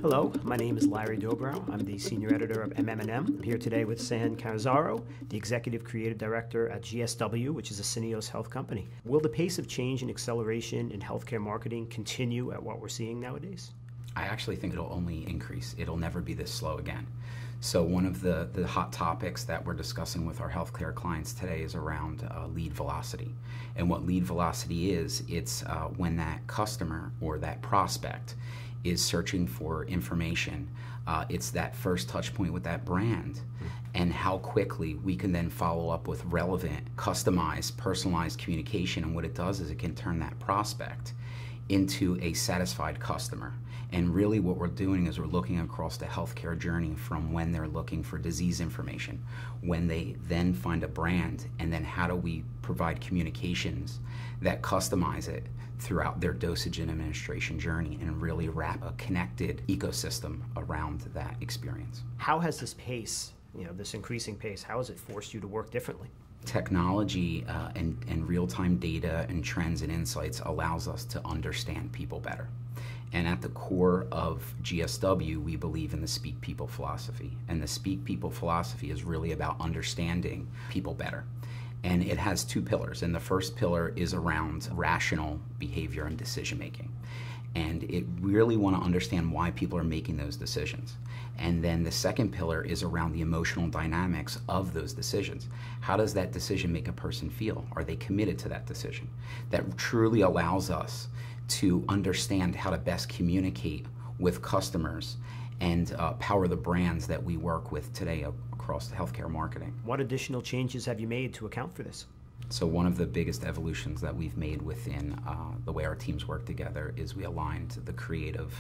Hello, my name is Larry Dobrow. I'm the senior editor of MM+M. I'm here today with Cannizzaro, the executive creative director at GSW, which is a Syneos Health company. Will the pace of change and acceleration in healthcare marketing continue at what we're seeing nowadays? I actually think it'll only increase. It'll never be this slow again. So one of the hot topics that we're discussing with our healthcare clients today is around lead velocity. And what lead velocity is, it's when that customer or that prospect is searching for information. It's that first touch point with that brand and how quickly we can then follow up with relevant, customized, personalized communication. And what it does is it can turn that prospect into a satisfied customer. And really what we're doing is we're looking across the healthcare journey from when they're looking for disease information, when they then find a brand, and then how do we provide communications that customize it throughout their dosage and administration journey and really wrap a connected ecosystem around that experience. How has this pace, this increasing pace, how has it forced you to work differently? Technology and real-time data and trends and insights allows us to understand people better. And at the core of GSW, we believe in the Speak People philosophy. And the Speak People philosophy is really about understanding people better. And it has two pillars. And the first pillar is around rational behavior and decision making. And it really want to understand why people are making those decisions. And then the second pillar is around the emotional dynamics of those decisions. How does that decision make a person feel? Are they committed to that decision? That truly allows us to understand how to best communicate with customers and power the brands that we work with today across the healthcare marketing. What additional changes have you made to account for this? So one of the biggest evolutions that we've made within the way our teams work together is we aligned the creative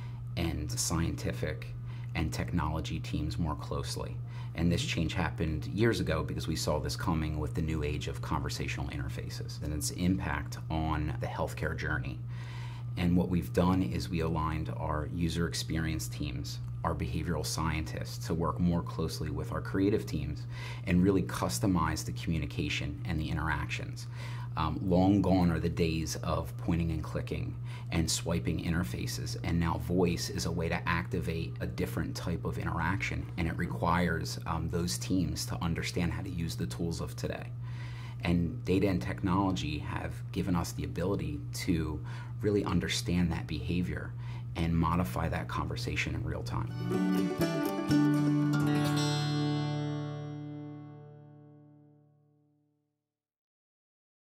and scientific and technology teams more closely. And this change happened years ago because we saw this coming with the new age of conversational interfaces and its impact on the healthcare journey. And what we've done is we aligned our user experience teams, our behavioral scientists, to work more closely with our creative teams and really customize the communication and the interactions. Long gone are the days of pointing and clicking and swiping interfaces, and now voice is a way to activate a different type of interaction, and it requires those teams to understand how to use the tools of today. And data and technology have given us the ability to really understand that behavior and modify that conversation in real time.